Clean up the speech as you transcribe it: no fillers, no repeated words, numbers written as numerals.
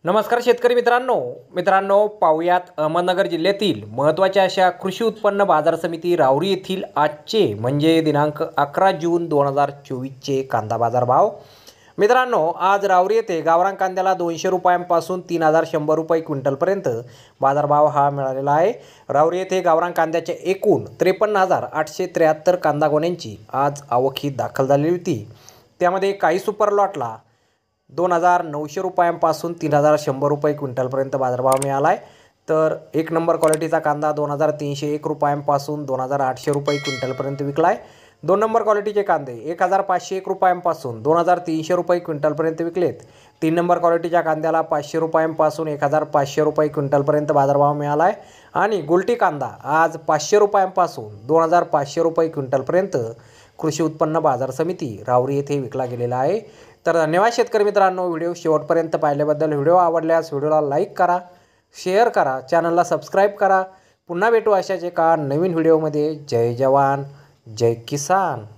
नमस्कार शेतकरी मित्रांनो पाहुयात अहमदनगर जिल्ह्यातील महत्त्वाच्या अशा कृषी उत्पन्न बाजार समिती राहुरी येथील आजचे म्हणजे दिनांक 11 जून 2024चे कांदा बाजार भाव। मित्रांनो, आज राहुरी येथे गावरान कांद्याला 200 रुपयांपासून 3100 रुपये क्विंटलपर्यंत बाजारभाव हा मिळालेला आहे। राहुरी येथे गावरान कांद्याच्या एकूण 53,873 कांदा गोण्यांची आज आवक ही दाखल झाली होती। त्यामध्ये काही सुपर लॉटला 2,900 रुपयांपासून 3,100 रुपये क्विंटलपर्यंत बाजारभाव मिळाला आहे। तर एक नंबर क्वालिटीचा कांदा 2,301 रुपयांपासून 2,800 रुपये क्विंटलपर्यंत विकला आहे। दोन नंबर क्वालिटीचे कांदे 1,501 रुपयांपासून 2,300 रुपये क्विंटलपर्यंत विकलेत। तीन नंबर क्वालिटीच्या कांद्याला 500 रुपयांपासून 1,500 रुपये क्विंटलपर्यंत बाजारभाव मिळाला आहे। आणि गुलटी कांदा आज 500 रुपयांपासून 2,500 रुपये क्विंटलपर्यंत कृषी उत्पन्न बाजार समिती राहुरी येथे विकला गेलेला आहे। तर धन्यवाद शेतकरी मित्रांनो, व्हिडिओ शेवटपर्यंत पाहिल्याबद्दल। व्हिडिओ आवडल्यास व्हिडिओला लाईक करा, शेअर करा, चॅनलला सबस्क्राईब करा। पुन्हा भेटू अशाच एका नवीन व्हिडिओमध्ये। जय जवान जय किसान।